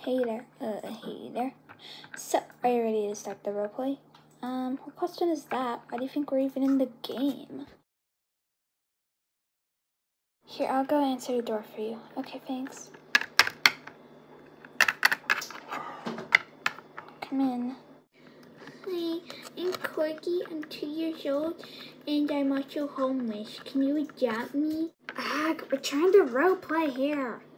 Hey there. So, are you ready to start the roleplay? What question is that? Why do you think we're even in the game? Here, I'll go answer the door for you. Okay, thanks. Come in. Hi, I'm Corky. I'm 2 years old, and I'm also homeless. Can you adopt me? We're trying to roleplay here.